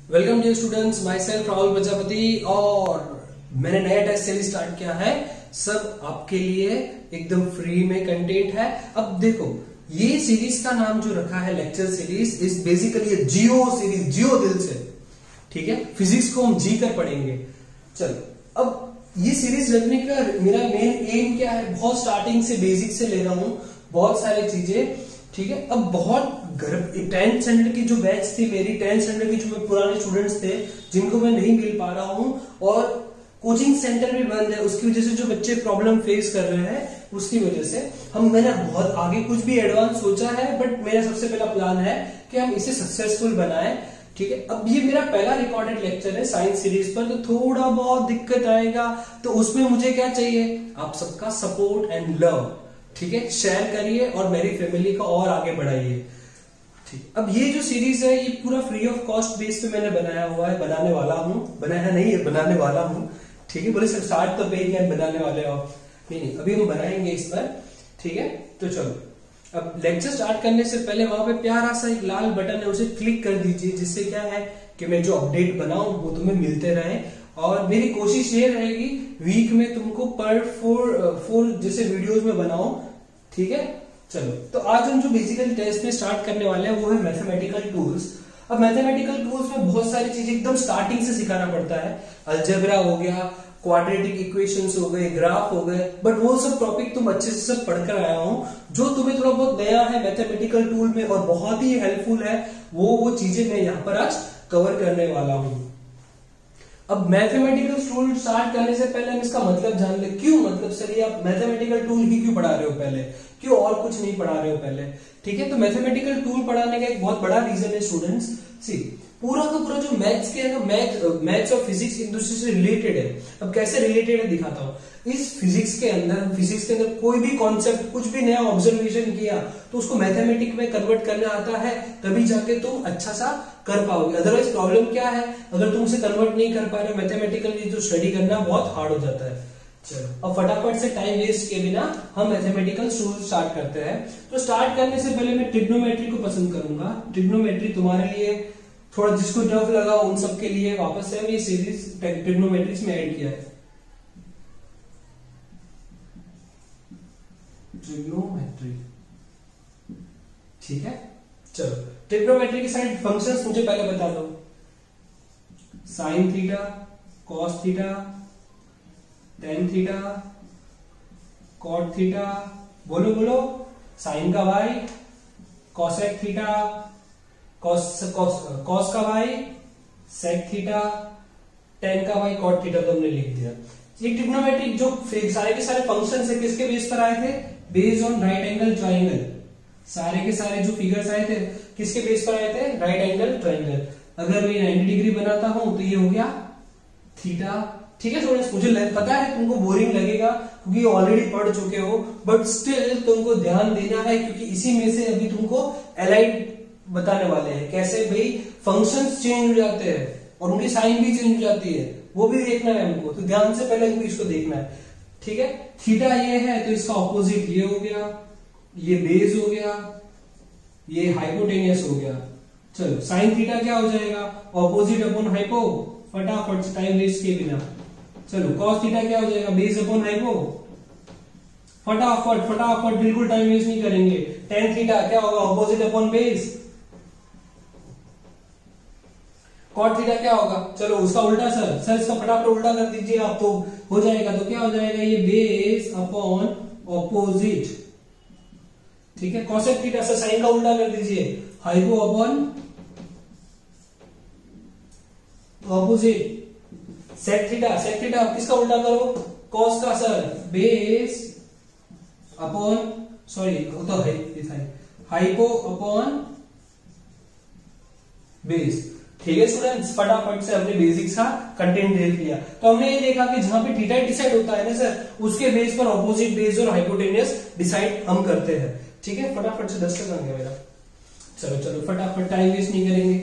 Welcome dear students, my self Rahul Prajapati और मैंने नया टेस्ट सीरीज स्टार्ट किया है। सब आपके लिए एकदम फ्री में कंटेंट है। अब देखो, ये सीरीज का नाम जो रखा है लेक्चर सीरीज इज बेसिकली जियो सीरीज, जियो दिल से, ठीक है। फिजिक्स को हम जी कर पढ़ेंगे। चलो, अब ये सीरीज रखने का मेरा मेन एम क्या है, बहुत स्टार्टिंग से बेसिक से ले रहा हूं बहुत सारी चीजें, ठीक है। अब बहुत 10th स्टैंडर्ड की जो बैच थी मेरी, 10th स्टैंडर्ड की जो पुराने स्टूडेंट्स थे जिनको मैं नहीं मिल पा रहा हूं, और कोचिंग सेंटर भी बंद है, उसकी वजह से जो बच्चे प्रॉब्लम फेस कर रहे हैं उसकी वजह से मैंने बहुत आगे कुछ भी एडवांस सोचा है, बट मेरा सबसे पहला प्लान है कि हम इसे सक्सेसफुल बनाएं, ठीक है। अब ये मेरा पहला रिकॉर्डेड लेक्चर है साइंस सीरीज पर, तो थोड़ा बहुत दिक्कत आएगा, तो उसमें मुझे क्या चाहिए, आप सबका सपोर्ट एंड लव, ठीक है। शेयर करिए और मेरी फैमिली को और आगे बढ़ाइए, ठीक। अब ये जो सीरीज है ये पूरा फ्री ऑफ कॉस्ट बेस पे मैंने बनाया हुआ है, बनाने वाला हूं, बनाया नहीं है, बनाने वाला हूं, ठीक है। बोले सर स्टार्ट तो पे किया, बनाने वाले हो, नहीं अभी हम बनाएंगे इस पर, ठीक है। तो चलो, अब लेक्चर स्टार्ट करने से पहले वहां पे प्यारा सा एक लाल बटन है, उसे क्लिक कर दीजिए, जिससे क्या है कि मैं जो अपडेट बनाऊं वो तुम्हें मिलते रहे। और मेरी कोशिश ये रहेगी वीक में तुमको पर 4 जैसे वीडियोस में बनाऊं, ठीक है। चलो, तो आज हम जो बेसिकली टेस्ट में स्टार्ट करने वाले हैं वो है मैथमेटिकल टूल्स। अब मैथमेटिकल टूल्स में बहुत सारी चीजें एकदम स्टार्टिंग से सिखाना पड़ता है। अलजेब्रा हो गया, क्वाड्रेटिक इक्वेशंस हो गए, ग्राफ हो गए, बट वो सब टॉपिक तुम अच्छे से सब पढ़कर आया हूं। जो तुम्हें थोड़ा बहुत नया है मैथमेटिकल टूल में और बहुत ही हेल्पफुल है, वो चीजें मैं यहाँ पर आज कवर करने वाला हूं। अब मैथमेटिकल टूल स्टार्ट करने से पहले हम इसका मतलब जान ले। क्यों मतलब, सर ये आप मैथमेटिकल टूल ही क्यों पढ़ा रहे हो पहले, क्यों और कुछ नहीं पढ़ा रहे हो पहले, ठीक है। तो मैथमेटिकल टूल पढ़ाने का एक बहुत बड़ा रीजन है स्टूडेंट्स, सी पूरा का पूरा जो मैथ्स के है ना, मैथ्स और फिजिक्स एक दूसरे से रिलेटेड है। अब कैसे रिलेटेड है दिखाता हूं। इस फिजिक्स के अंदर कोई भी कॉन्सेप्ट, कुछ भी नया ऑब्जर्वेशन किया तो उसको मैथमेटिक में कन्वर्ट करना आता है, तभी जाके तुम अच्छा सा कर पाओगे। अदरवाइज प्रॉब्लम क्या है, अगर तुम उसे कन्वर्ट नहीं कर पा रहे, मैथमेटिकली जो स्टडी करना बहुत हार्ड हो जाता है। चलो, अब फटाफट से टाइम वेस्ट किए बिना हम मैथमेटिकल स्टार्ट करते हैं। तो स्टार्ट करने से पहले मैं ट्रिग्नोमेट्री को पसंद करूंगा। ट्रिग्नोमेट्री तुम्हारे लिए थोड़ा, जिसको टफ लगा उन सबके लिए वापस से ये सीरीज ट्रिग्नोमेट्री में ऐड किया है। ट्रिग्नोमेट्री, ठीक है। चलो, ट्रिग्नोमेट्री की साइड फंक्शंस मुझे पहले बता दो। Sine theta, cos theta, tan theta, cot theta, बोलो बोलो। साइन का वाई, कॉसेक थीटा, कॉस का वाई, सेक थीटा, टेन का वाई, कॉट थीटा, तो हमने लिख दिया। ये ट्रिग्नोमेट्रिक जो सारे के सारे फंक्शंस है किसके बेस पर आए थे, based on right angle triangle. सारे के सारे जो फिगर्स आए थे किसके बेस पर आए थे, राइट एंगल ट्राइंगल। अगर मैं 90 डिग्री बनाता हूं तो ये हो गया थीटा, ठीक है स्टूडेंट्स। मुझे पता है तुमको बोरिंग लगेगा क्योंकि ऑलरेडी पढ़ चुके हो, बट स्टिल तुमको ध्यान देना है क्योंकि इसी में से अभी तुमको एलाइड बताने वाले हैं। कैसे भाई फंक्शंस चेंज हो जाते हैं और उनकी साइन भी चेंज हो जाती है, वो भी देखना है हमको। तो ध्यान से पहले हमको इसको देखना है, ठीक है। थीटा ये है तो इसका ऑपोजिट ये हो गया, ये बेस हो गया, ये हाइपोटेनियस हो गया। चलो, साइन थीटा क्या हो जाएगा, ऑपोजिट अपॉन हाइपो, फटाफट से टाइम वेस्ट किए बिना। चलो, कॉस थीटा क्या हो जाएगा, बेस अपॉन हाइपो, फटाफट फटाफट, बिल्कुल टाइम वेस्ट नहीं करेंगे। टेन थीटा क्या होगा, opposite upon base. Cot theta क्या होगा, चलो उसका उल्टा, सर इसका फटाफट उल्टा कर दीजिए आप तो हो जाएगा। तो क्या हो जाएगा, ये बेस अपॉन ऑपोजिट, ठीक है। कॉसेक थीटा, सर साइन का उल्टा कर दीजिए, hypo upon opposite. Sec theta किसका उल्टा करो, कॉस का, सर बेस अपॉन, सॉरी तो है हाइपो अपॉन बेस, ठीक है स्टूडेंट्स। फटाफट से हमने बेसिक्स का कंटेंट देख लिया। तो हमने ये देखा कि जहां पे थीटा डिसाइड होता है ना सर, उसके बेस पर ऑपोजिट बेस और हाइपोटेनियस डिसाइड हम करते हैं, ठीक है। फटाफट से 10 तक आ गया मेरा। चलो चलो फटाफट, टाइम वेस्ट नहीं करेंगे।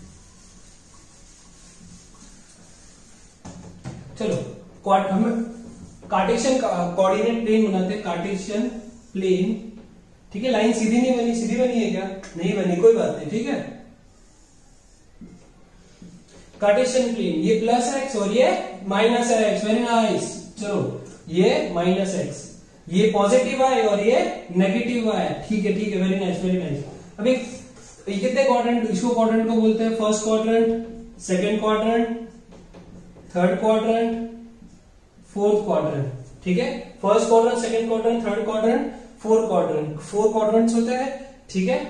चलो, हम कार्टेशियन कोऑर्डिनेट प्लेन बनाते हैं, कार्टेशियन प्लेन, ठीक है। लाइन सीधी नहीं बनी, सीधी बनी है क्या, नहीं बनी, कोई बात नहीं, ठीक है। कार्टेशियन प्लेन, ये प्लस एक्स और ये माइनस एक्स, वेरी नाइस। चलो ये माइनस एक्स, ये पॉजिटिव है और ये नेगेटिव है, ठीक है ठीक है, वेरी नाइस वेरी नाइस। अब ये कितने क्वाड्रेंट, इसको क्वाड्रेंट को बोलते हैं first quadrant, second quadrant, third quadrant, fourth quadrant, ठीक है। First quadrant, second quadrant, third quadrant, fourth quadrant, 4 quadrants होते हैं, ठीक है।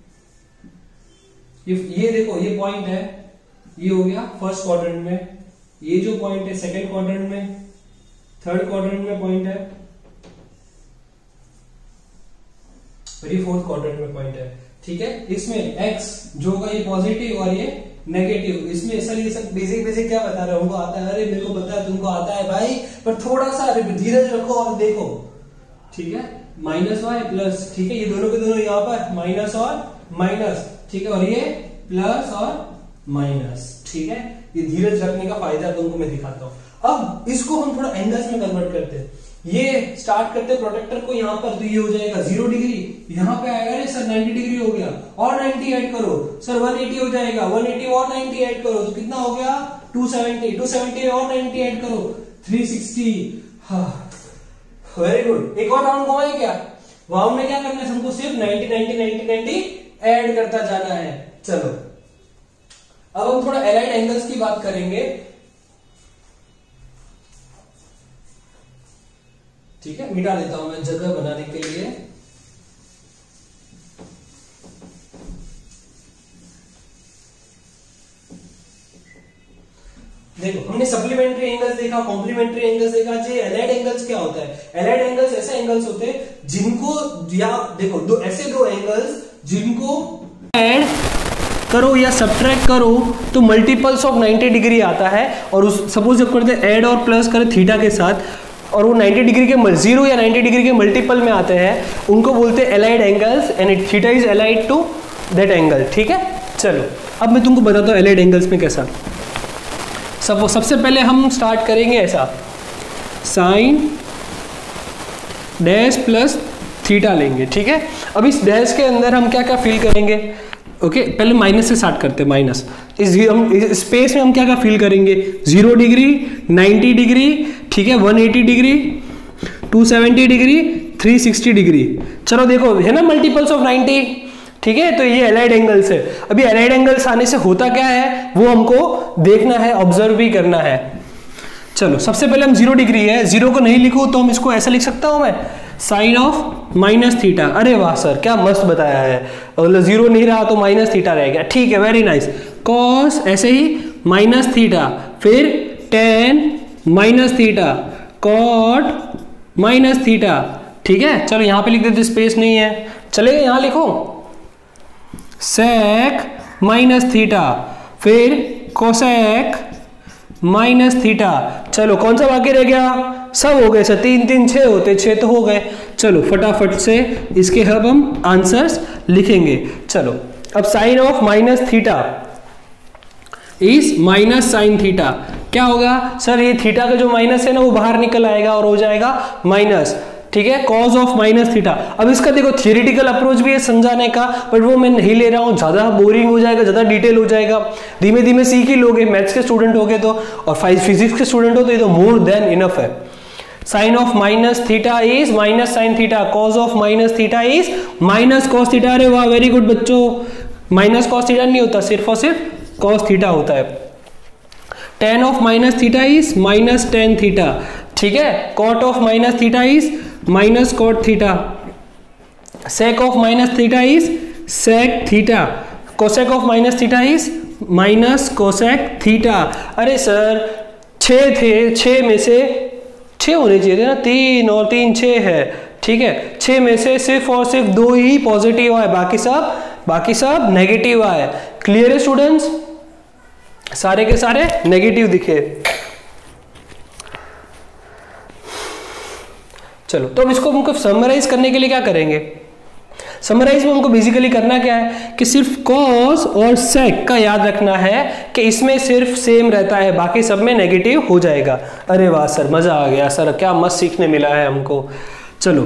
ये देखो ये पॉइंट है, ये हो गया फर्स्ट क्वाड्रेंट में, ये जो पॉइंट है सेकंड क्वाड्रेंट में, थर्ड क्वाड्रेंट में पॉइंट है और ये फोर्थ क्वाड्रेंट में पॉइंट है, ठीक है। इसमें x जो होगा ये पॉजिटिव और ये नेगेटिव। इसमें सर ये सब बेसिक क्या बता रहे हो, हमको आता है, अरे मेरे को पता है तुमको आता है भाई, पर थोड़ा सा धीरज रखो और देखो, ठीक है। माइनस वाई प्लस, ठीक है, ये दोनों के दोनों यहाँ पर माइनस और माइनस, ठीक है, और ये प्लस और माइनस, ठीक है। ये धीरज रखने का फायदा तुमको मैं दिखाता हूं। अब इसको हम थोड़ा एंगल्स में कन्वर्ट करते हैं। ये स्टार्ट करते हैं प्रोटेक्टर को यहाँ पर, तो ये हो जाएगा 0 डिग्री, यहाँ पे आएगा रे सर 90 डिग्री हो गया, और 90 ऐड करो सर 180 हो जाएगा, 180 और 90 ऐड करो तो कितना हो गया 270, 270 और 90 ऐड करो 360। Very good. एक और राउंड घुमाए क्या, वाउंड में क्या करना है हमको, सिर्फ 90 90 90 90 ऐड करता जाना है। चलो अब हम थोड़ा एलाइड एंगल्स की बात करेंगे, ठीक है। मिटा देता हूं मैं जगह बनाने के लिए। देखो हमने सप्लीमेंट्री एंगल्स देखा, कॉम्प्लीमेंट्री एंगल्स देखा, जी एलाइड एंगल्स क्या होता है। एलाइड एंगल्स ऐसे एंगल्स होते हैं जिनको, या देखो दो एंगल्स जिनको ऐड करो या सब्ट्रैक्ट करो तो मल्टीपल्स ऑफ 90 डिग्री आता है, और उस सपोज जब करते हैं ऐड और प्लस करें थीटा के साथ, और वो 90 डिग्री के 0 या 90 डिग्री के मल्टीपल में आते हैं, उनको बोलते हैं allied angles, and theta is allied to that angle, ठीक है। चलो अब मैं तुमको बताता हूँ एलाइड एंगल्स में कैसा। सबसे पहले हम स्टार्ट करेंगे ऐसा, साइन डैश प्लस थीटा लेंगे, ठीक है। अब इस डैश के अंदर हम क्या क्या फील करेंगे, ओके पहले माइनस से स्टार्ट करते हैं। माइनस इस स्पेस में हम क्या क्या फील करेंगे, 0 डिग्री, 90 डिग्री, ठीक है, 180 डिग्री, 270 डिग्री, 360 डिग्री। चलो देखो है ना मल्टीपल्स ऑफ 90, ठीक है। तो ये एलाइड एंगल्स है। अभी एलाइड एंगल्स आने से होता क्या है वो हमको देखना है, ऑब्जर्व भी करना है। चलो सबसे पहले हम 0 डिग्री है, 0 को नहीं लिखो तो हम इसको ऐसा लिख सकता हूं मैं, साइन ऑफ माइनस थीटा। अरे वाह सर क्या मस्त बताया है, मतलब 0 नहीं रहा तो माइनस थीटा रह गया, ठीक है, वेरी नाइस। कॉस ऐसे ही माइनस थीटा, फिर tan minus theta, cot minus theta, ठीक है। चलो यहां पे लिख देते, स्पेस नहीं है, चलेगा, यहां लिखो सेक माइनस थीटा, फिर कोसेक माइनस थीटा। चलो कौन सा बाकी रह गया, सब हो गए सर, 3 3 6 होते, 6 तो हो गए। चलो फटाफट से इसके अब हम आंसर्स लिखेंगे। चलो अब sine of minus theta is minus sine theta, क्या होगा सर, ये थीटा का जो माइनस है ना वो बाहर निकल आएगा और हो जाएगा माइनस, ठीक है, कॉज ऑफ माइनस थीटा। अब इसका देखो थियोरेटिकल अप्रोच भी है समझाने का, बट वो मैं नहीं ले रहा हूं, ज्यादा बोरिंग हो जाएगा, ज्यादा डिटेल हो जाएगा, धीमे धीमे सीख ही लोगे, मैथ्स के स्टूडेंट हो गए तो, और फिजिक्स के स्टूडेंट हो तो ये तो मोर देन इनफ है। Sine of minus theta is minus sine theta, cos of minus theta is minus cos theta. अरे वाह वेरी गुड बच्चों, माइनस कॉस थीटा नहीं होता, सिर्फ और सिर्फ कॉस थीटा होता है। Tan of minus theta is minus tan theta, ठीक है। Cot of minus theta is minus cot theta, sec of minus theta is sec theta, cosec of minus theta is minus cosec theta. अरे sir 6 थे, 6 में से 6 होने चाहिए थे ना, 3 और 3 6 है, ठीक है। 6 में से सिर्फ और सिर्फ 2 ही पॉजिटिव आए, बाकी सब नेगेटिव आए। क्लियर है स्टूडेंट्स, सारे के सारे नेगेटिव दिखे। चलो तो अब इसको हमको समराइज करने के लिए क्या करेंगे, समराइज में हमको बेसिकली करना क्या है कि सिर्फ कॉस और सेक का याद रखना है कि इसमें सिर्फ सेम रहता है, बाकी सब में नेगेटिव हो जाएगा। अरे वाह सर मजा आ गया सर, क्या मस्त सीखने मिला है हमको। चलो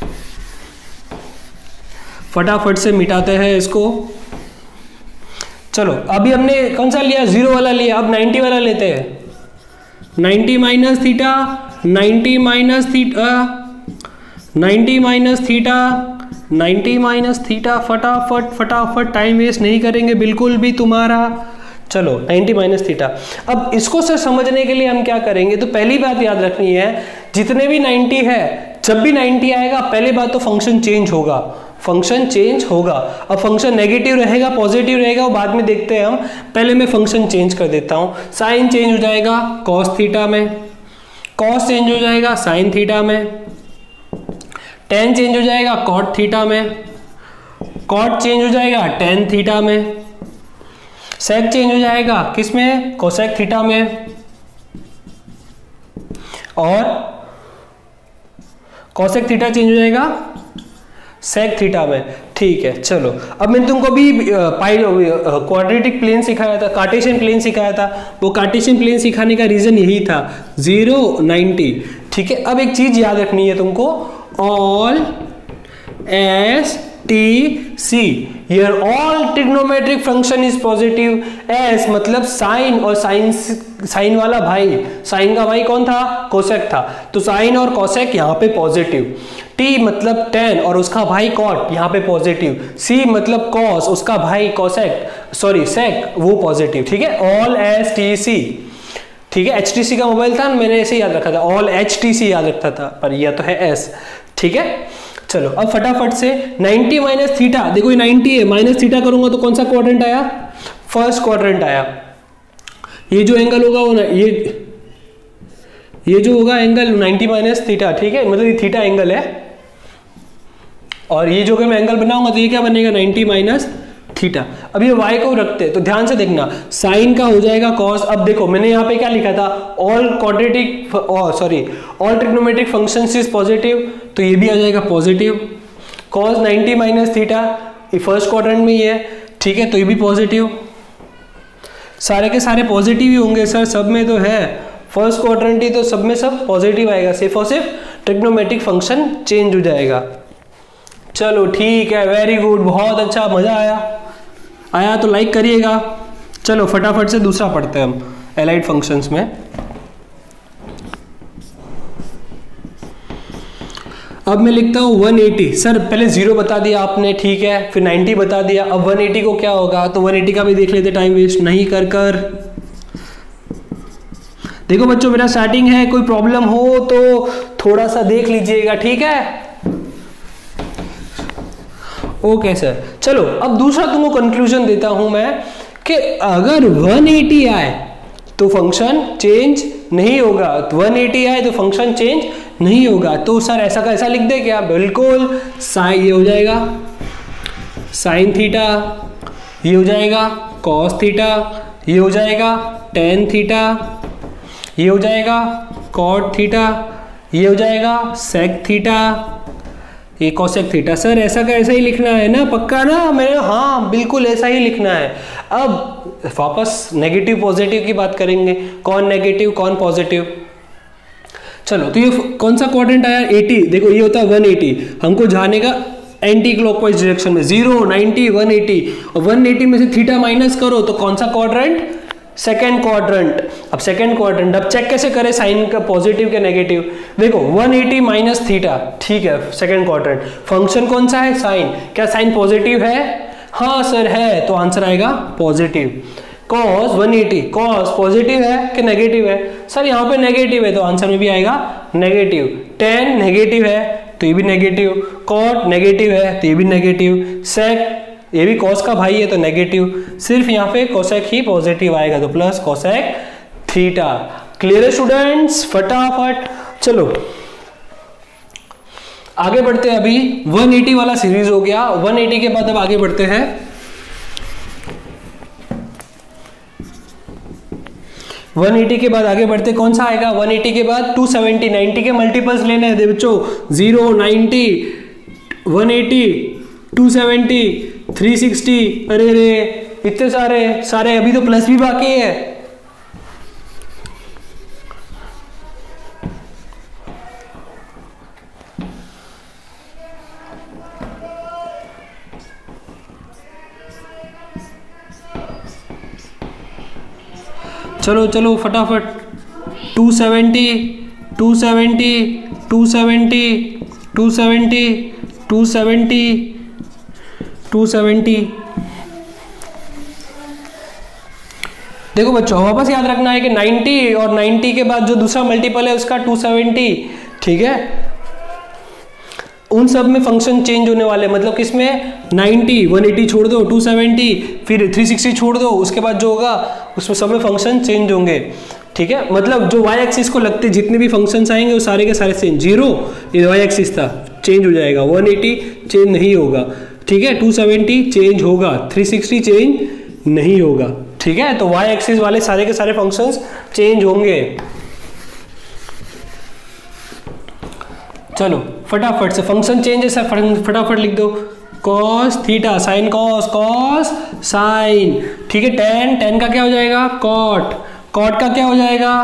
फटाफट से मिटाते हैं इसको। चलो अभी हमने कौन सा लिया, 0 वाला लिया, अब 90 वाला लेते हैं। 90 minus theta, 90 minus theta, 90 minus theta, 90 minus theta, फटाफट फटाफट, टाइम वेस्ट नहीं करेंगे बिल्कुल भी तुम्हारा। चलो 90 माइनस थीटा। अब इसको सर समझने के लिए हम क्या करेंगे, तो पहली बात याद रखनी है, जितने भी 90 है, जब भी 90 आएगा पहले बात तो फंक्शन चेंज होगा, फंक्शन चेंज होगा। अब फंक्शन नेगेटिव रहेगा पॉजिटिव रहेगा वो बाद में देखते हैं हम, पहले मैं फंक्शन चेंज कर देता हूं। साइन चेंज हो जाएगा कॉस थीटा में, कॉस चेंज हो जाएगा साइन थीटा में, टेन चेंज हो जाएगा कॉट थीटा में, कॉट चेंज हो जाएगा टेन थीटा में, सेक चेंज हो जाएगा किस में, कोसेक थीटा में, और कोसेक थीटा चेंज हो जाएगा सेक थीटा में। ठीक है, चलो अब मैंने तुमको भी क्वाड्रेटिक प्लेन सिखाया था, कार्टेशियन प्लेन सिखाया था, वो कार्टेशियन प्लेन सिखाने का रीजन यही था, 0 90। ठीक है, अब एक चीज याद रखनी है तुमको, all S T C, here all trigonometric function is positive. S मतलब साइन, और साइन वाला भाई, साइन का भाई कौन था, कोसेक था, तो साइन और कोसेक यहाँ पे पॉजिटिव। टी मतलब टेन और उसका भाई कॉट, यहाँ पे पॉजिटिव। सी मतलब कॉस, उसका भाई कोसेक, सॉरी सेक, वो पॉजिटिव। ठीक है, ऑल एस टी सी। ठीक है, एच टी सी का मोबाइल था, मैंने ऐसे याद रखा था, ऑल एच टी सी याद रखता था, पर यह तो है एस। ठीक है, चलो अब फटाफट से 90 माइनस थीटा, देखो ये 90 है, माइनस थीटा करूंगा तो कौन सा क्वाड्रेंट आया, फर्स्ट क्वाड्रेंट आया। ये जो एंगल होगा वो ये जो होगा एंगल 90 माइनस थीटा। ठीक है, मतलब ये थीटा एंगल है, और ये जो अगर मैं एंगल बनाऊंगा तो ये क्या बनेगा, 90 माइनस थीटा। अब ये y को रखते हैं तो ध्यान से देखना, साइन का हो जाएगा कॉस। अब देखो मैंने यहाँ पे क्या लिखा था, all quadratic all trigonometric functions is positive, तो ये भी आ जाएगा पॉजिटिव। कॉस 90 माइनस थीटा, ये फर्स्ट क्वाड्रेंट में ही है। ठीक है, तो ये भी पॉजिटिव, सारे के सारे पॉजिटिव ही होंगे सर, सब में तो है, फर्स्ट क्वाड्रेंट ही तो सब में सब पॉजिटिव आएगा, सिर्फ और सिर्फ ट्रिग्नोमेट्रिक फंक्शन चेंज हो जाएगा। चलो ठीक है, वेरी गुड, बहुत अच्छा, मजा आया तो लाइक करिएगा। चलो फटाफट से दूसरा पढ़ते हैं हम एलाइड फंक्शंस में। अब मैं लिखता हूं 180। सर पहले 0 बता दिया आपने, ठीक है, फिर 90 बता दिया, अब 180 को क्या होगा, तो 180 का भी देख लेते, टाइम वेस्ट नहीं कर। देखो बच्चों मेरा स्टार्टिंग है, कोई प्रॉब्लम हो तो थोड़ा सा देख लीजिएगा, ठीक है। ओके सर, चलो अब दूसरा तुमको कंक्लूजन देता हूं मैं कि अगर 180 आए तो फंक्शन चेंज नहीं होगा, तो 180 आए तो फंक्शन चेंज नहीं होगा, तो सर ऐसा का ऐसा लिख दे क्या, बिल्कुल, साइन ये हो जाएगा साइन थीटा, ये हो जाएगा कॉस थीटा, ये हो जाएगा टेन थीटा, ये हो जाएगा कॉट थीटा, ये हो जाएगा सेक थीटा, ये कोसेक थीटा। सर ऐसा का ऐसा ही लिखना है ना, पक्का ना, मैंने हाँ बिल्कुल ऐसा ही लिखना है। अब वापस नेगेटिव पॉजिटिव की बात करेंगे, कौन नेगेटिव कौन पॉजिटिव। चलो तो ये कौन सा क्वाड्रेंट आया, 80। देखो ये होता है 180, हमको जाने का एंटी क्लॉकवाइज डायरेक्शन में, 0 90 180, और 180 में से थीटा माइनस करो तो कौन सा क्वाड्रेंट, सेकेंड क्वाड्रेंट। अब सेकेंड क्वाड्रेंट अब चेक कैसे करें, साइन का पॉजिटिव के नेगेटिव। देखो 180 माइनस थीटा, ठीक है, सेकेंड क्वाड्रेंट, फंक्शन कौन सा है, साइन, क्या साइन पॉजिटिव है, हाँ सर है, तो आंसर आएगा पॉजिटिव। कॉस 180, कॉस पॉजिटिव है कि नेगेटिव है, सर यहाँ पे नेगेटिव है तो आंसर में भी आएगा नेगेटिव। टेन नेगेटिव है तो ये भी नेगेटिव, कॉट नेगेटिव है तो ये भी नेगेटिव, सेक ये भी कॉस का भाई है तो नेगेटिव, सिर्फ यहाँ पे कोसेक ही पॉजिटिव आएगा तो प्लस कोसेक थीटा। क्लियर है स्टूडेंट्स, फटाफट चलो आगे बढ़ते हैं। अभी 180 वाला सीरीज हो गया, 180 के बाद अब आगे बढ़ते हैं 180 के बाद आगे बढ़ते कौन सा आएगा, 180 के बाद 270, 90 के मल्टीपल्स लेने हैं बच्चों, 0 90 180 270 360, अरे रे इतने सारे अभी तो प्लस भी बाकी है। चलो चलो फटाफट, 270 270 270 270 270 270। देखो बच्चों वापस याद रखना है कि 90 और 90 के बाद जो दूसरा मल्टीपल है उसका 270, ठीक है। उन सब में फंक्शन चेंज होने वाले, मतलब किसमें 90, 180 छोड़ दो, 270, फिर 360 छोड़ दो, उसके बाद जो होगा उसमें सब में फंक्शन चेंज होंगे, ठीक है। मतलब जो y एक्सिस को लगते जितने भी फंक्शंस आएंगे वो सारे के सारे चेंज। 0 ये y एक्सिस था, चेंज हो जाएगा। 180 चेंज नहीं होगा, ठीक है। 270 चेंज होगा, 360 चेंज नहीं होगा, ठीक है। तो y एक्सिस वाले सारे के सारे फंक्शंस चेंज होंगे। चलो फटाफट से फंक्शन चेंज है सर, फटाफट लिख दो। Cos theta sine cos, cos sine, ठीक है। टेन, टेन का क्या हो जाएगा कॉट, कॉट का क्या हो जाएगा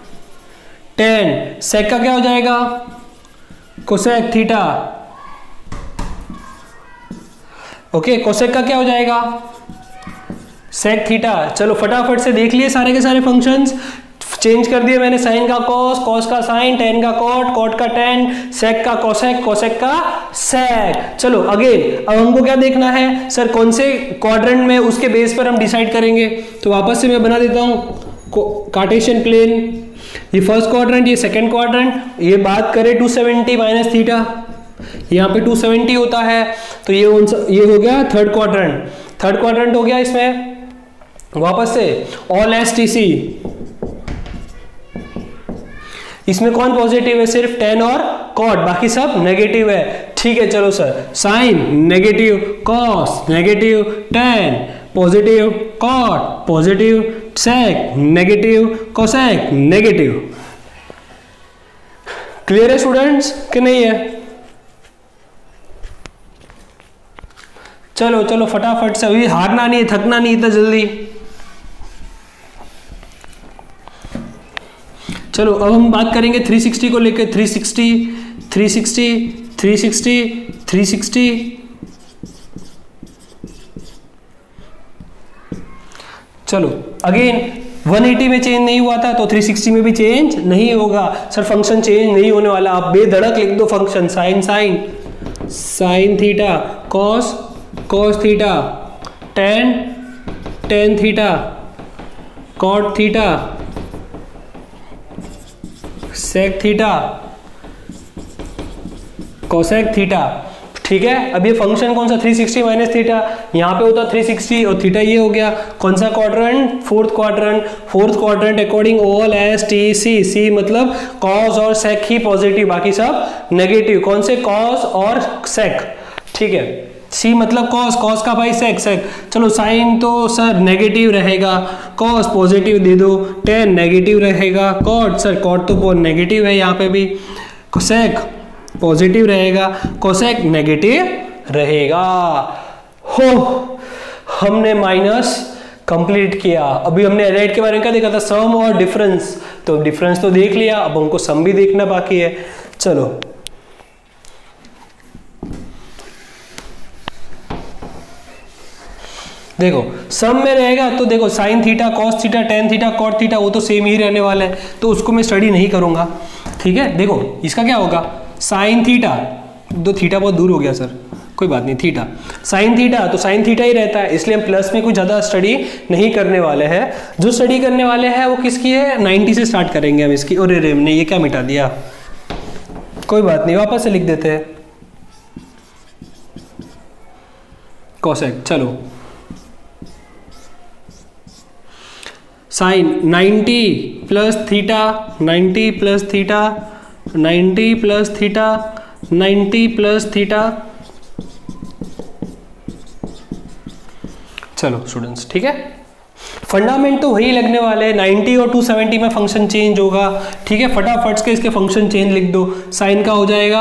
टेन, सेक का क्या हो जाएगा कोसेक थीटा, ओके। कोसेक का क्या हो जाएगा सेक थीटा। चलो फटाफट से देख लिए सारे के सारे फंक्शंस, चेंज कर दिए मैंने। साइन का कॉस, कॉस का साइन, टेन का कॉट, कॉट का टेन, सेक का कोसेक, कोसेक का सेक। चलो अगेन अब हमको क्या देखना है सर, कौन से क्वाड्रेंट में, उसके बेस पर हम डिसाइड करेंगे। तो वापस से मैं बना देता हूं कार्टेशियन प्लेन, ये फर्स्ट क्वाड्रेंट, ये सेकंड क्वाड्रेंट। ये बात करें 270 माइनस थीटा, यहाँ पे 270 होता है, तो ये हो गया थर्ड क्वाड्रेंट, थर्ड क्वाड्रेंट हो गया। इसमें वापस से ऑल एस टी सी, इसमें कौन पॉजिटिव है, सिर्फ टेन और कॉट, बाकी सब नेगेटिव है, ठीक है। चलो sir sine negative, cos negative, tan positive, cot positive, sec negative, cosec negative. Clear है स्टूडेंट्स कि नहीं है? चलो चलो फटाफट से, अभी हारना नहीं है, थकना नहीं इतना जल्दी। चलो अब हम बात करेंगे 360 को लेकर, 360 360 360 360। चलो अगेन 180 में चेंज नहीं हुआ था तो 360 में भी चेंज नहीं होगा सर, फंक्शन चेंज नहीं होने वाला। आप बेधड़क लिख दो function, sine sine, sine theta, cos cos theta, tan tan theta, cot theta, sec theta, cosec theta, ठीक है। अब ये फंक्शन कौन सा 360 माइनस थीटा, यहाँ पे होता 360 और थीटा ये हो गया। कौन सा quadrant, fourth quadrant, fourth quadrant according all S T C, C मतलब कॉस और सेक ही पॉजिटिव, बाकी सब नेगेटिव। कौन से कॉस और सेक, ठीक है। सी मतलब कॉस, कॉस का भाई सेक, सेक। चलो साइन तो सर नेगेटिव रहेगा, कॉस पॉजिटिव दे दो, टेन नेगेटिव रहेगा, कॉट सर कॉट तो नेगेटिव है यहाँ पे भी, कोसेक पॉजिटिव रहेगा, कोसेक नेगेटिव रहेगा। हो हमने माइनस कंप्लीट किया। अभी हमने एलाइड के बारे में क्या देखा था, सम और डिफरेंस, तो डिफरेंस तो देख लिया, अब हमको सम भी देखना बाकी है। चलो देखो सम में रहेगा तो देखो sine theta, cos theta, tan theta, cot theta वो तो सेम ही रहने वाला है, तो उसको मैं स्टडी नहीं करूंगा, ठीक है। देखो इसका क्या होगा, साइन थीटा, दो थीटा बहुत दूर हो गया सर, कोई बात नहीं, थीटा साइन थीटा, तो साइन थीटा ही रहता है, इसलिए हम प्लस में कुछ ज़्यादा स्टडी नहीं करने वाले हैं। जो स्टडी करने वाले हैं वो किसकी है, 90 से स्टार्ट करेंगे हम इसकी। और रे हमने ये क्या मिटा दिया, कोई बात नहीं, वापस से लिख देते हैं कोसेक। चलो sine 90 plus theta, 90 plus theta, 90 plus theta, 90 plus theta. चलो स्टूडेंट्स ठीक है, फंडामेंट तो वही लगने वाले हैं, 90 और 270 में फंक्शन चेंज होगा, ठीक है। फटाफट के इसके फंक्शन चेंज लिख दो। साइन का हो जाएगा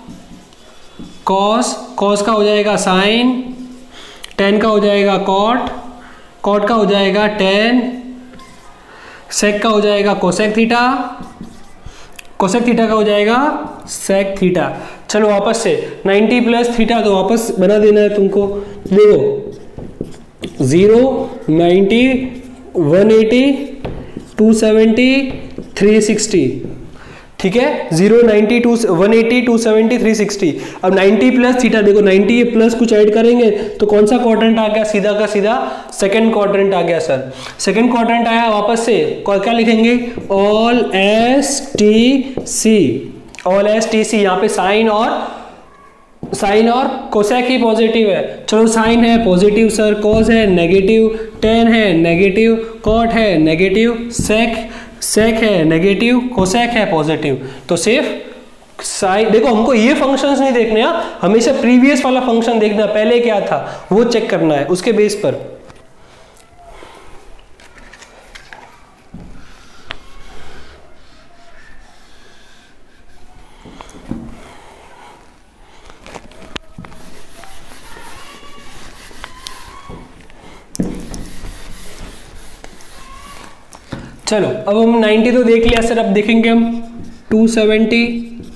कॉस, कॉस का हो जाएगा साइन, टेन का हो जाएगा कॉट, कॉट का हो जाएगा टेन, सेक का हो जाएगा कोसेक थीटा, कोसेक थीटा का हो जाएगा सेक थीटा। चलो वापस से 90 प्लस थीटा तो वापस बना देना है तुमको। देखो 0, 90, 180, 270 360, ठीक है, 0 90 180 270 360। अब 90 प्लस थीटा, देखो 90 प्लस कुछ ऐड करेंगे तो कौन सा क्वाड्रेंट आ गया, सीधा का सीधा सेकंड क्वाड्रेंट आ गया सर। सेकंड क्वाड्रेंट आया, वापस से क्या लिखेंगे, all S T C, all S T C. यहाँ पे साइन और कोसेक ही पॉजिटिव है, चलो साइन है पॉजिटिव सर, कॉस है नेगेटिव, टेन है नेगेटिव, कॉट है नेगेटिव, सेक है नेगेटिव, कोसेक है पॉजिटिव। तो सिर्फ साइन, देखो हमको ये फंक्शंस नहीं देखने हैं, हमेशा प्रीवियस वाला फंक्शन देखना, पहले क्या था वो चेक करना है, उसके बेस पर। चलो अब हम 90 तो देख लिया सर, अब देखेंगे हम 270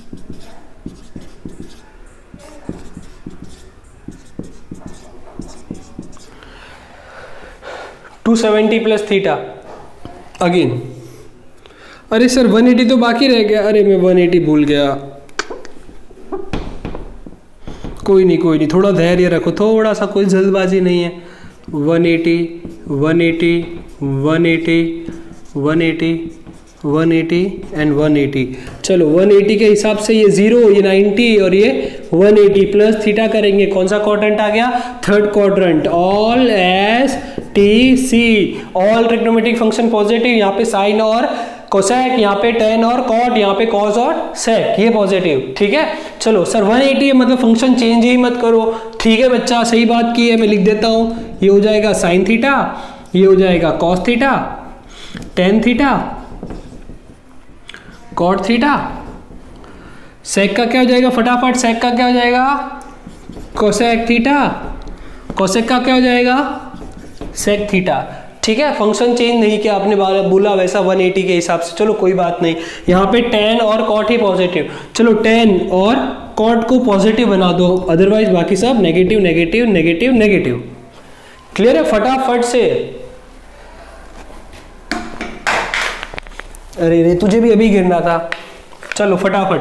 270 प्लस थीटा अगेन। अरे सर 180 तो बाकी रह गया, अरे मैं 180 भूल गया। कोई नहीं, थोड़ा धैर्य रखो, थोड़ा सा, कोई जल्दबाजी नहीं है। 180 180 180 180 180 एंड 180। चलो 180 के हिसाब से ये 0, ये 90 और ये 180 प्लस थीटा करेंगे, कौन सा क्वाड्रेंट आ गया, third quadrant, all S T C, all trigonometric function positive, यहाँ पे साइन और कोसेक, यहाँ पे टेन और कॉट, यहाँ पे कॉस और सेक, ये पॉजिटिव, ठीक है। चलो सर 180 है, मतलब फंक्शन चेंज ही मत करो, ठीक है बच्चा, सही बात की है, मैं लिख देता हूं, ये हो जाएगा साइन थीटा, ये हो जाएगा cos theta, tan theta, cot theta, sec का क्या हो जाएगा, फटाफट सेक का क्या हो जाएगा, कोसेक थीटा, कोसेक का क्या हो जाएगा, सेक थीटा, ठीक है। फंक्शन चेंज नहीं किया आपने, बोला वैसा 180 के हिसाब से, चलो कोई बात नहीं। यहाँ पे टेन और कॉट ही पॉजिटिव, चलो टेन और कॉट को पॉजिटिव बना दो, अदरवाइज बाकी सब negative negative negative negative. Clear है, फटाफट से। अरे रे तुझे भी अभी गिरना था, चलो फटाफट।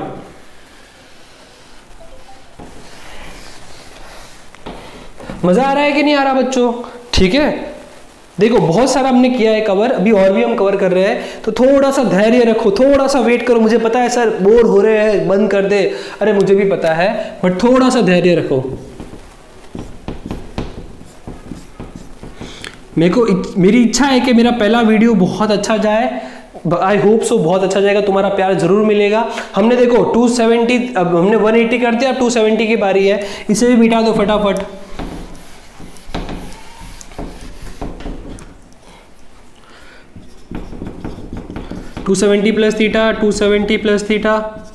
मजा आ रहा है कि नहीं आ रहा बच्चों, ठीक है। देखो बहुत सारा हमने किया है कवर, अभी और भी हम कवर कर रहे हैं, तो थोड़ा सा धैर्य रखो, थोड़ा सा वेट करो। मुझे पता है सर बोर हो रहे हैं, बंद कर दे, अरे मुझे भी पता है, बट थोड़ा सा धैर्य रखो। मेरी इच्छा है कि मेरा पहला वीडियो बहुत अच्छा जाए, आई होप सो बहुत अच्छा जाएगा, तुम्हारा प्यार जरूर मिलेगा। हमने देखो 270, अब हमने 180 कर दिया, अब 270 की बारी है, इसे भी मिटा दो फटाफट। Two 270 plus theta, 270 plus theta,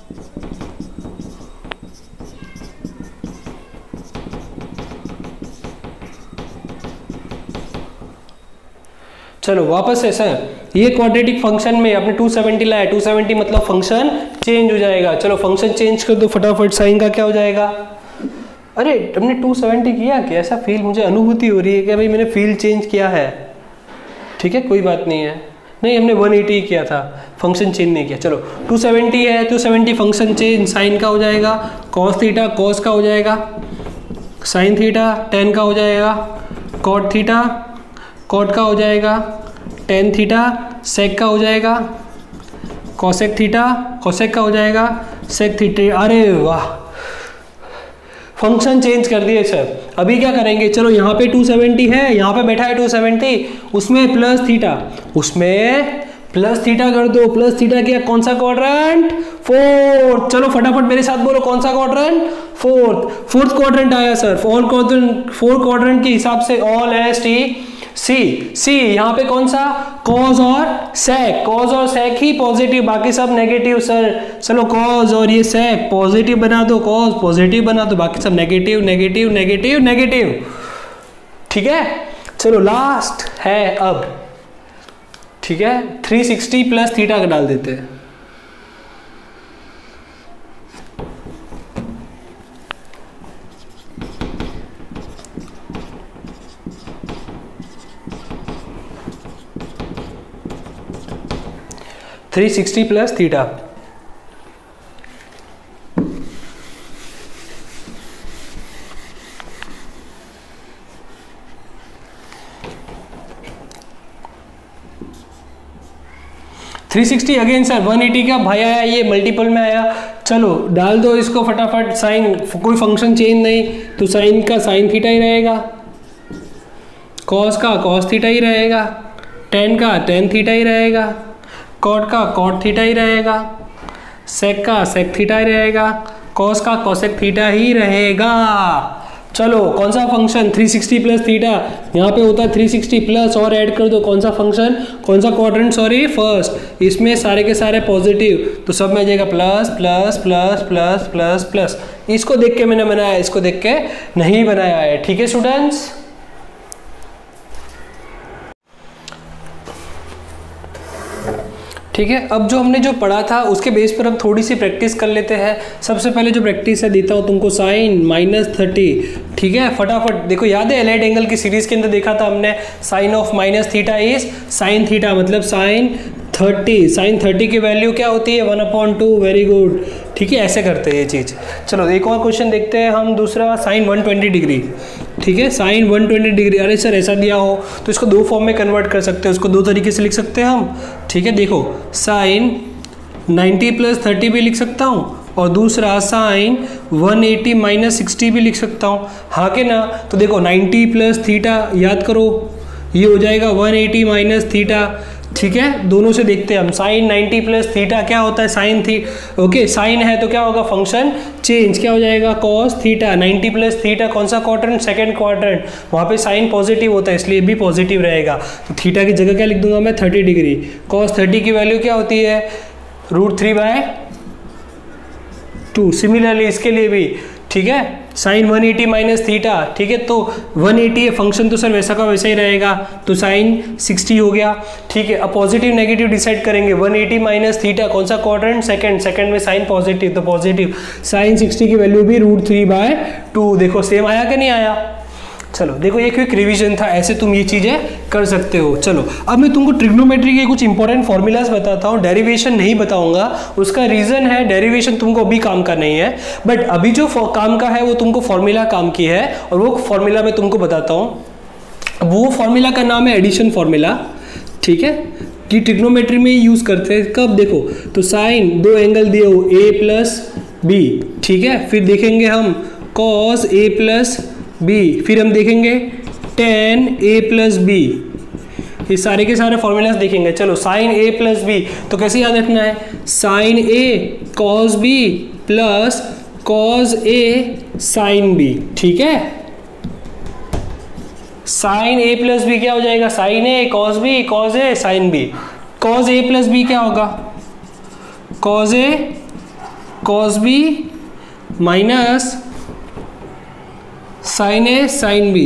चलो वापस से सर, ये क्वाड्रेटिक फंक्शन में आपने 270 लाया, 270 मतलब फंक्शन चेंज हो जाएगा। चलो फंक्शन चेंज कर दो फटाफट, साइन का क्या हो जाएगा। अरे हमने 270 किया क्या, ऐसा फील मुझे अनुभूति हो रही है कि भाई मैंने फील चेंज किया है, ठीक है कोई बात नहीं है। नहीं हमने 180 किया था, फंक्शन चेंज नहीं किया। चलो 270 है, 270 फंक्शन चेंज, साइन का हो जाएगा कॉस थीटा, कॉस का हो जाएगा साइन थीटा, टेन का हो जाएगा कॉट थीटा, कॉट का हो जाएगा टेन थीटा, सेक का हो जाएगा कॉसेक थीटा, कॉसेक का हो जाएगा सेक थीटा। अरे वाह, फंक्शन चेंज कर दिए सर। अभी क्या करेंगे, चलो यहाँ पे 270 है, यहाँ पे बैठा है 270, उसमें प्लस थीटा, उसमें प्लस थीटा कर दो। प्लस थीटा क्या, कौन सा क्वाड्रेंट, फोर्थ। चलो फटाफट मेरे साथ बोलो, कौन सा क्वाड्रेंट, फोर्थ क्वाड्रेंट आया सर। फोर्थ क्वाड्रेंट के हिसाब से ऑल एस टी सी, यहाँ पे कौन सा, कॉज और सेक ही पॉजिटिव, बाकी सब नेगेटिव सर। चलो कॉज और ये सेक पॉजिटिव बना दो, कॉज पॉजिटिव बना दो, बाकी सब नेगेटिव नेगेटिव नेगेटिव नेगेटिव, ठीक है। चलो लास्ट है अब, ठीक है 360 प्लस थीटा का डाल देते हैं। 360 plus theta. Three 360 again sir 180 का भाई आया, ये मल्टीपल में आया। चलो डाल दो इसको फटाफट, साइन कोई फंक्शन चेंज नहीं तो साइन का साइन थीटा ही रहेगा, कॉस का कॉस थीटा ही रहेगा, टेन का टेन थीटा ही रहेगा, कॉट का कॉट थीटा ही रहेगा, सेक का सेक थीटा ही रहेगा, कॉस का कॉसेक थीटा ही रहेगा। चलो कौन सा फंक्शन 360 प्लस थीटा, यहाँ पे होता है 360 प्लस और ऐड कर दो कौन सा फंक्शन, कौन सा क्वाड्रेंट, सॉरी फर्स्ट, इसमें सारे के सारे पॉजिटिव तो सब में जाएगा plus plus plus plus plus plus. इसको देख के मैंने बनाया, इसको देख के नहीं बनाया है। ठीक है स्टूडेंट्स, ठीक है। अब जो हमने जो पढ़ा था उसके बेस पर अब थोड़ी सी प्रैक्टिस कर लेते हैं। सबसे पहले जो प्रैक्टिस है देता हूँ तुमको, साइन -30, ठीक है। फटाफट देखो, याद है एलाइड एंगल की सीरीज के अंदर देखा था हमने, sine of -θ is sine theta, मतलब साइन 30। साइन 30 की वैल्यू क्या होती है 1/2। वेरी गुड, ठीक है, ऐसे करते हैं ये चीज़। चलो एक और क्वेश्चन देखते हैं हम, दूसरा साइन 120 डिग्री, ठीक है। साइन 120 डिग्री, अरे सर ऐसा दिया हो तो इसको दो फॉर्म में कन्वर्ट कर सकते हैं, उसको दो तरीके से लिख सकते हैं हम, ठीक है। देखो साइन 90 + 30 भी लिख सकता हूँ और दूसरा साइन 180 - 60 भी लिख सकता हूँ, हाँ के ना। तो देखो 90 + θ याद करो, ये हो जाएगा 180 - θ, ठीक है। दोनों से देखते हैं हम, साइन 90 + θ क्या होता है, साइन थी, ओके साइन है तो क्या होगा, फंक्शन चेंज, क्या हो जाएगा कॉस थीटा। 90 + θ कौन सा क्वाड्रेंट, सेकंड क्वाड्रेंट, वहाँ पे साइन पॉजिटिव होता है इसलिए भी पॉजिटिव रहेगा। तो थीटा की जगह क्या लिख दूंगा मैं, 30 डिग्री। कॉस 30 की वैल्यू क्या होती है, √3/2। सिमिलरली इसके लिए भी, ठीक है, साइन 180 - θ, ठीक है। तो 180 है फंक्शन तो सर वैसा का वैसा ही रहेगा, तो साइन 60 हो गया, ठीक है। अब पॉजिटिव नेगेटिव डिसाइड करेंगे, 180 - θ कौन सा क्वाड्रेंट, सेकंड, सेकंड में साइन पॉजिटिव तो पॉजिटिव, साइन 60 की वैल्यू भी √3/2। देखो सेम आया कि नहीं आया। चलो देखो ये क्विक रिवीजन था, ऐसे तुम ये चीज़ें कर सकते हो। चलो अब मैं तुमको ट्रिग्नोमेट्री के कुछ इंपॉर्टेंट फॉर्मूलाज बताता हूँ, डेरिवेशन नहीं बताऊंगा, उसका रीज़न है डेरिवेशन तुमको अभी काम का नहीं है, बट अभी जो काम का है वो तुमको फॉर्मूला काम की है और वो फॉर्मूला मैं तुमको बताता हूँ। वो फॉर्मूला का नाम है एडिशन फॉर्मूला, ठीक है, कि ट्रिग्नोमेट्री में यूज़ करते हैं। कब देखो तो साइन दो एंगल दिए हो A + B, ठीक है, फिर देखेंगे हम cos A + B, फिर हम देखेंगे tan A + B, ये सारे के सारे फॉर्मूलाज देखेंगे। चलो साइन A + B तो कैसे याद रखना है, sine A cos B plus cos A sin B, ठीक है। साइन A + B क्या हो जाएगा, sine A cos B cos A sin B। cos A + B क्या होगा, cos A cos B minus sine A sin B।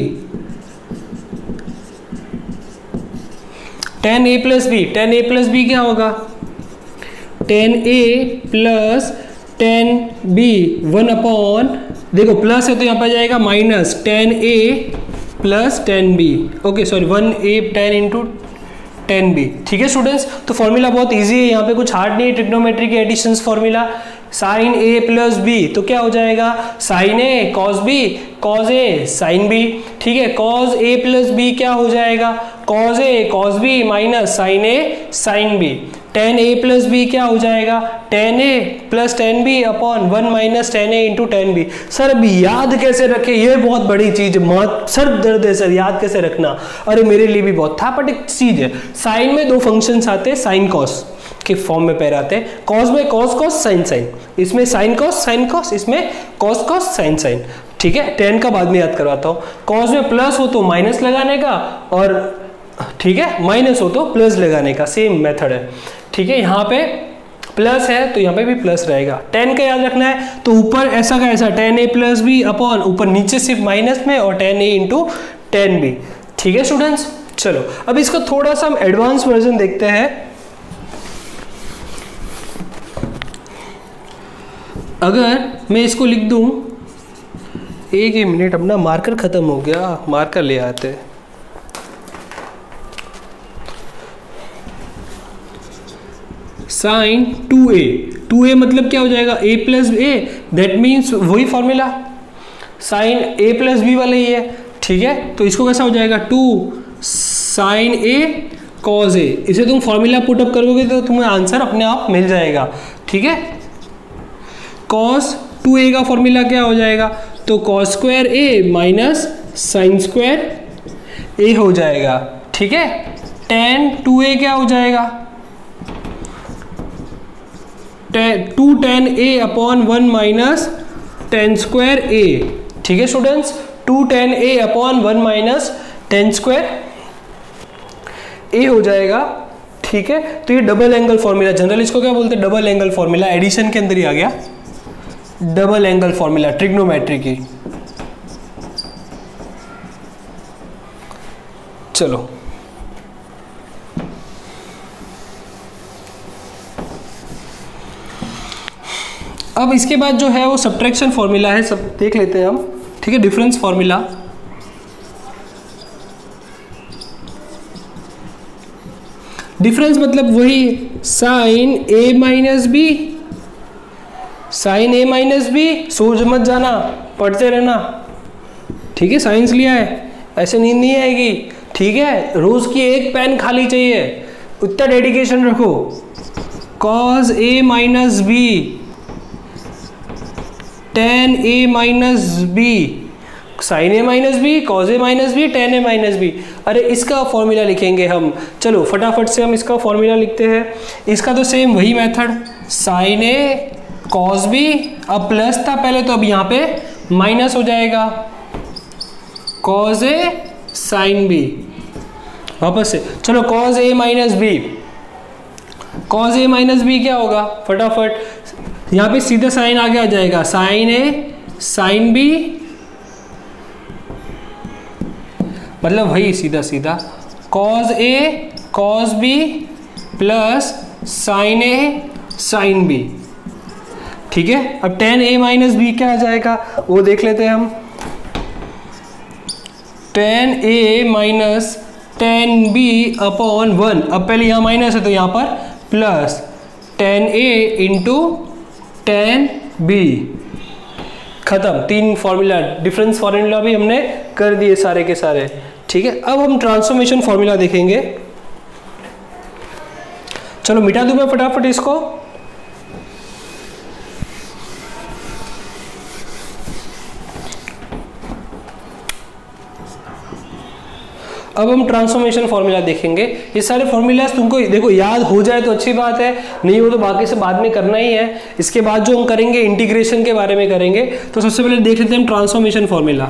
tan A + B, tan A + B क्या होगा, tan A + tan B 1/, देखो plus है तो यहाँ पर जाएगा minus tan A + tan B, okay sorry 1A tan × tan B, ठीक है स्टूडेंट्स। तो फॉर्मूला बहुत इजी है, यहाँ पे कुछ हार्ड नहीं है, ट्रिग्नोमेट्री के additions formula. Sine A + B तो क्या हो जाएगा, sine A cos B cos A sin B, ठीक है। cos A + B क्या हो जाएगा, cos A cos B minus sine A sin B। tan A + B क्या हो जाएगा, tan A + tan B upon 1 - tan A × tan B। Sir अभी याद कैसे रखे, ये बहुत बड़ी चीज, सर दर्द है सर, याद कैसे रखना, अरे मेरे लिए भी बहुत था, बट एक चीज है, साइन में दो फंक्शंस आते हैं, साइन कॉस के फॉर्म में पैर आते हैं, कॉस में कॉस कॉस साइन साइन, इसमें साइन कॉस, इसमें कॉस कॉस साइन साइन, ठीक है। tan का बाद में याद करवाता हूँ, कॉस में प्लस हो तो माइनस लगाने का, और ठीक है माइनस हो तो प्लस लगाने का, सेम मेथड है, ठीक है। यहाँ पे प्लस है तो यहाँ पे भी प्लस रहेगा। tan का याद रखना है तो ऊपर ऐसा का ऐसा tan A + B अपॉन ऊपर नीचे सिर्फ माइनस में और tan A × tan B, ठीक है स्टूडेंट्स। चलो अब इसका थोड़ा सा हम एडवांस वर्जन देखते हैं। अगर मैं इसको लिख दूं, एक ही मिनट, अपना मार्कर खत्म हो गया, मार्कर ले आते हैं। साइन 2a मतलब क्या हो जाएगा, a plus A, that means वही formula sine a plus B वाला ही है, ठीक है। तो इसको कैसा हो जाएगा 2 साइन a कॉज ए, इसे तुम फॉर्मूला पुटअप करोगे तो तुम्हें आंसर अपने आप मिल जाएगा, ठीक है। कॉस 2a का फॉर्मूला क्या हो जाएगा, तो cos square a minus sine square a हो जाएगा, ठीक है। टेन 2a क्या हो जाएगा, 2 tan a upon 1 minus tan square a, ठीक है students. 2 tan a upon 1 minus tan square a हो जाएगा, ठीक है। तो ये डबल एंगल फॉर्मूला, जनरल इसको क्या बोलते हैं, डबल एंगल फॉर्मूला, एडिशन के अंदर ही आ गया डबल एंगल फॉर्मूला ट्रिग्नोमेट्री की। चलो अब इसके बाद जो है वो सब्ट्रैक्शन फॉर्मूला है, सब देख लेते हैं हम, ठीक है। डिफरेंस फॉर्मूला, डिफरेंस मतलब वही sine A minus B, sine A minus B, सोच मत जाना, पढ़ते रहना, ठीक है। साइंस लिया है, ऐसे नींद नहीं आएगी, ठीक है। रोज की एक पेन खाली चाहिए, उतना डेडिकेशन रखो। Cos A minus B, tan A minus B, sine A minus B, cos A minus B, tan A minus B. अरे इसका फॉर्मूला लिखेंगे हम, चलो फटाफट से हम इसका फॉर्मूला लिखते हैं। इसका तो सेम वही method, sine A cos B, अब प्लस था पहले तो अब यहाँ पे माइनस हो जाएगा, कॉज ए साइन बी। वापस से चलो, cos A minus B, cos A minus B क्या होगा, फटाफट यहाँ पे सीधा साइन आगे आ जाएगा, साइन ए साइन बी, मतलब वही सीधा सीधा cos A cos B plus sine A sine B, ठीक है। अब टेन ए माइनस बी क्या आ जाएगा वो देख लेते हैं हम, tan A minus tan B upon 1, अब पहले यहाँ माइनस है तो यहाँ पर plus tan A into tan B, खत्म। तीन फॉर्मूला, डिफरेंस फॉर्मूला भी हमने कर दिए सारे के सारे, ठीक है। अब हम ट्रांसफॉर्मेशन फॉर्मूला देखेंगे, चलो मिटा दूं मैं फटाफट इसको। अब हम ट्रांसफॉर्मेशन फॉर्मूला देखेंगे। ये सारे फॉर्मूलाज तुमको देखो याद हो जाए तो अच्छी बात है, नहीं हो तो बाकी से बाद में करना ही है। इसके बाद जो हम करेंगे इंटीग्रेशन के बारे में करेंगे। तो सबसे पहले देख लेते हैं हम ट्रांसफॉर्मेशन फॉर्मूला।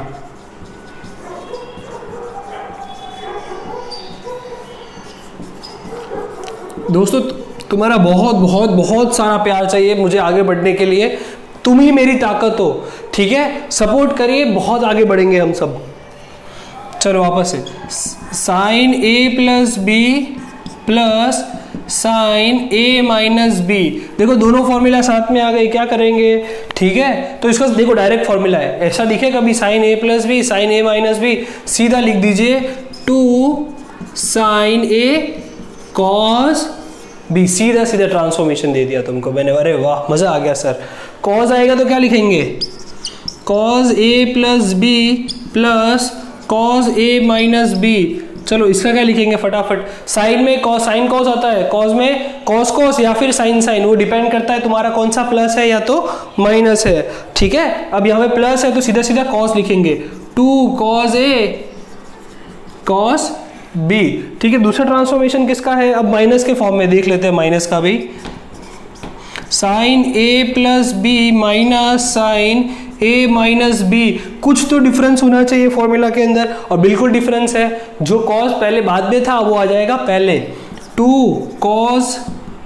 दोस्तों तुम्हारा बहुत बहुत बहुत सारा प्यार चाहिए मुझे आगे बढ़ने के लिए, तुम ही मेरी ताकत हो, ठीक है। सपोर्ट करिए, बहुत आगे बढ़ेंगे हम सब। चलो वापस से, sine A plus B plus sine A minus B, देखो दोनों फॉर्मूला साथ में आ गए, क्या करेंगे, ठीक है। तो इसका देखो डायरेक्ट फॉर्मूला है, ऐसा दिखे कभी sine A plus B sine A minus B, सीधा लिख दीजिए 2 साइन ए कॉस बी, सीधा सीधा ट्रांसफॉर्मेशन दे दिया तुमको मैंने, अरे वाह मजा आ गया सर। कॉस आएगा तो क्या लिखेंगे, cos A plus B plus cos A minus B. चलो इसका क्या लिखेंगे फटाफट, साइन में कॉस साइन कॉस आता है, कॉस में कॉस कॉस या फिर साइन साइन, वो डिपेंड करता है तुम्हारा कौन सा प्लस है या तो माइनस है, ठीक है। अब यहाँ पे प्लस है तो सीधा सीधा कॉस लिखेंगे, 2 कॉस ए कॉस बी, ठीक है। दूसरा ट्रांसफॉर्मेशन किसका है, अब माइनस के फॉर्म में देख लेते हैं माइनस का भी, sine A plus B minus sine A minus B. कुछ तो डिफरेंस होना चाहिए फॉर्मूला के अंदर, और बिल्कुल डिफरेंस है, जो कॉस पहले बाद में था वो आ जाएगा पहले, 2 cos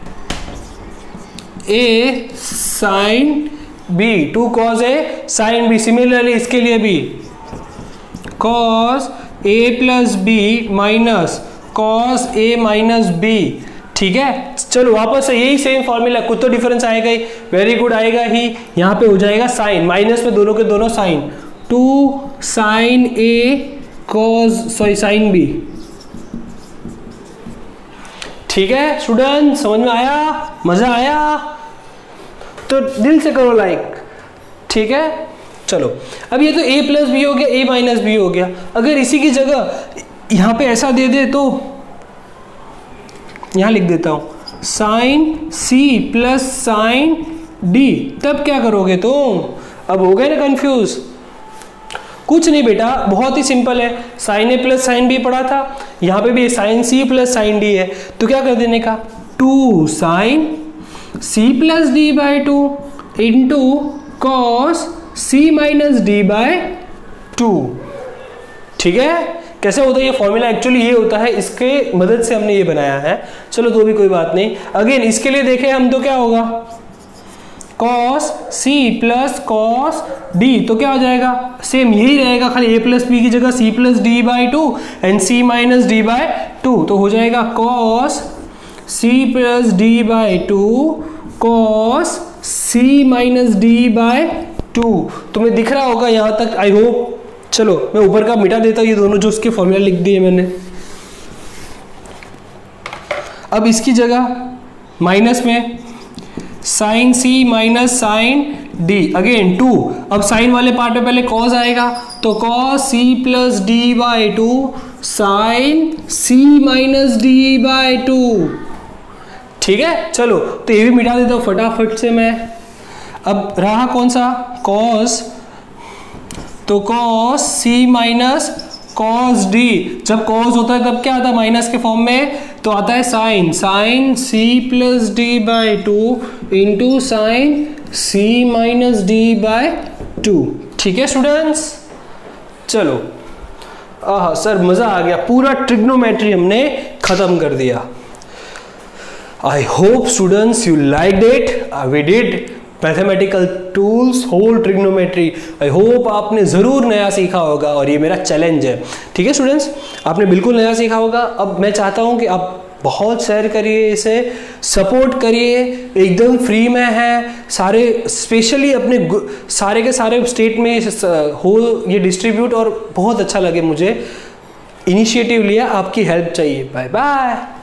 A sine B, 2 cos A sine B. Similarly इसके लिए भी cos A plus B minus cos A minus B, ठीक है। चलो वापस से यही सेम फॉर्मूला, कुछ तो डिफरेंस आएगा ही, वेरी गुड आएगा ही। यहाँ पे हो जाएगा साइन, माइनस में दोनों के दोनों sine, 2 sine A cos sine B, ठीक है स्टूडेंट, समझ में आया, मजा आया? तो दिल से करो लाइक, ठीक है। चलो अब ये तो a प्लस बी हो गया, a माइनस बी हो गया। अगर इसी की जगह यहां पे ऐसा दे दे तो यहां लिख देता हूं sine c plus sine d, तब क्या करोगे तुम? अब हो गए ना कंफ्यूज? कुछ नहीं बेटा, बहुत ही सिंपल है। Sine a plus sine b पढ़ा था, यहां पे भी sine c plus sine d है, तो क्या कर देने का 2 sine c plus d by 2 into cos c minus d by 2। ठीक है, कैसे होता है ये फॉर्मूला? एक्चुअली ये होता है, इसके मदद से हमने ये बनाया है। चलो तो भी कोई बात नहीं। अगेन इसके लिए देखें हम तो क्या होगा cos c plus cos d, तो क्या हो जाएगा? सेम यही रहेगा, खाली a प्लस बी की जगह c plus D by 2 and c minus D by 2, तो हो जाएगा cos c plus D by 2 cos c minus D by 2। तुम्हें दिख रहा होगा यहां तक, आई होप। चलो मैं ऊपर का मिटा देता हूं, ये दोनों जो उसके फॉर्मूला लिख दिए मैंने। अब इसकी जगह माइनस में sine c minus sine d, again 2। अब साइन वाले पार्ट में पहले कॉस आएगा, तो cos c plus D by 2 sine c minus D by 2। ठीक है, चलो तो ये भी मिटा देता हूं फटाफट से मैं। अब रहा कौन सा cos, तो cos c minus cos d, जब cos होता है तब क्या आता है माइनस के फॉर्म में, तो आता है sine, sine c plus D by 2 into sine c minus D by 2। ठीक है स्टूडेंट्स, चलो आह सर मजा आ गया, पूरा ट्रिग्नोमेट्री हमने खत्म कर दिया। I hope students you liked it. We did mathematical tools whole trigonometry. I hope आपने ज़रूर नया सीखा होगा, और ये मेरा चैलेंज है। ठीक है स्टूडेंट्स, आपने बिल्कुल नया सीखा होगा। अब मैं चाहता हूँ कि आप बहुत शेयर करिए, इसे सपोर्ट करिए, एकदम फ्री में है सारे, स्पेशली अपने सारे के सारे स्टेट में हो ये डिस्ट्रीब्यूट, और बहुत अच्छा लगे मुझे, इनिशिएटिव लिया, आपकी हेल्प चाहिए। Bye bye.